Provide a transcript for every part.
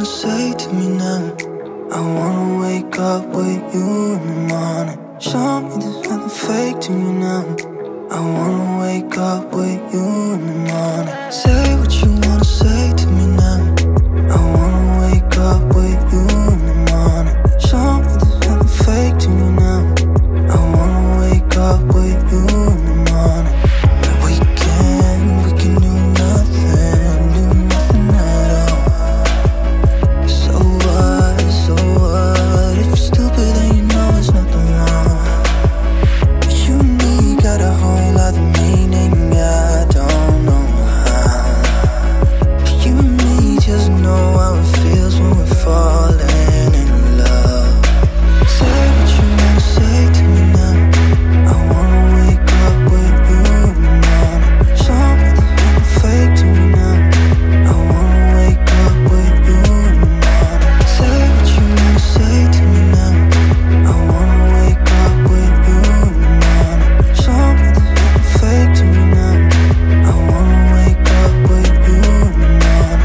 wanna say to me now. I wanna wake up with you in the morning. Show me there's nothing fake to me now. I wanna wake up with you in the morning. Say what you wanna say to me now. I wanna wake up with you in the morning. Show me there's nothing fake to me now. I wanna wake up with you in the morning. We can do nothing at all. So what? If you're stupid then you know it's nothing wrong. But you and me got a whole lot of meaning, I don't know how. But you and me just know how it feels when we're falling in love. Say what you wanna say to me now. I wanna wake up with you in the morning. Show me there's nothing fake to me now. I wanna wake up with you in the morning. Say what you wanna say to me now. I wanna wake up with you in the morning. Show me there's nothing fake to me now. I wanna wake up with you in the morning.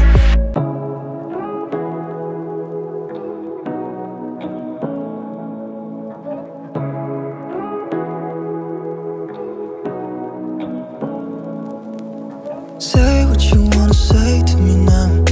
Say what you wanna say to me now.